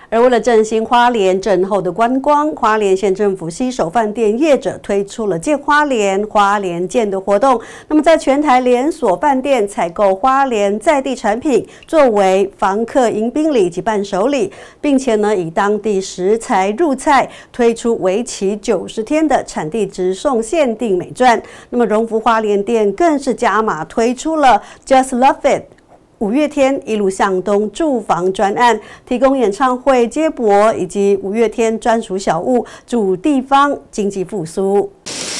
而为了振兴花莲震后的观光，花莲县政府携手饭店业者推出了见花莲、花莲见的活动。那么，在全台连锁饭店采购花莲在地产品，作为房客迎宾礼及伴手礼，并且呢以当地食材入菜，推出为期90天的产地直送限定美钻。那么，荣福花莲店更是加码推出了 Just Love It。五月天一路向东住房专案，提供演唱会接驳以及五月天专属小物，助地方经济复苏。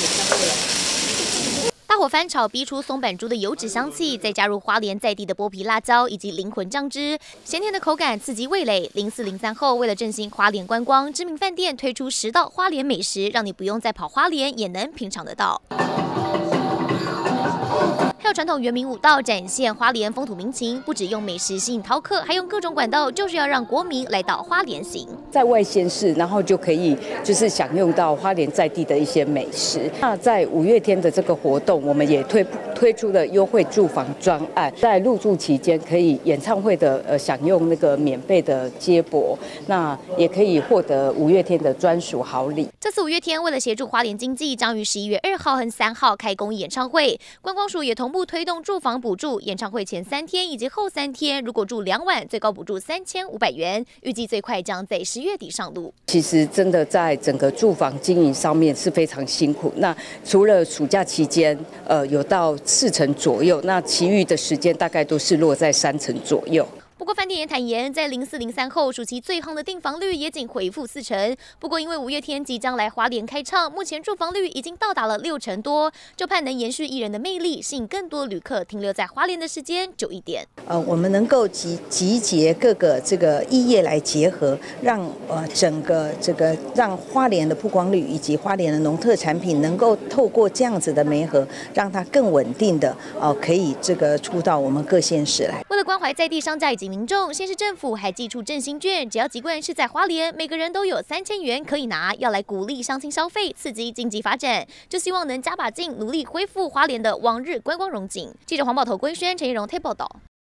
大火翻炒，逼出松板猪的油脂香气，再加入花莲在地的剥皮辣椒以及灵魂酱汁，咸甜的口感刺激味蕾。0403后，为了振兴花莲观光，知名饭店推出10道花莲美食，让你不用再跑花莲也能品尝得到。还有传统原民舞道展现花莲风土民情，不只用美食吸引饕客，还用各种管道，就是要让国民来到花莲行。 在外县市，然后就可以就是享用到花莲在地的一些美食。那在五月天的这个活动，我们也推出了优惠住房专案，在入住期间可以演唱会的享用那个免费的接驳，那也可以获得五月天的专属好礼。 这次五月天为了协助花莲经济，将于11月2号和3号开工演唱会，观光署也同步推动住房补助，演唱会前3天以及后3天，如果住2晚，最高补助3500元，预计最快将在10月底上路。 其实真的在整个住房经营上面是非常辛苦。那除了暑假期间，有到4成左右，那其余的时间大概都是落在3成左右。 不过，饭店也坦言，在0403后，暑期最夯的订房率也仅回复4成。不过，因为五月天即将来花莲开唱，目前住房率已经到达了6成多，就盼能延续艺人的魅力，吸引更多旅客停留在花莲的时间久一点。 我们能够集结各个这个异业来结合，让整个这个让花莲的曝光率以及花莲的农特产品能够透过这样子的媒合，让它更稳定的可以这个出到我们各县市来。 为了关怀在地商家以及民众，县市政府还寄出振兴券，只要籍贯是在花莲，每个人都有3000元可以拿，要来鼓励乡亲消费，刺激经济发展，就希望能加把劲，努力恢复花莲的往日观光荣景。记者黄宝头、归轩、陈怡蓉报道。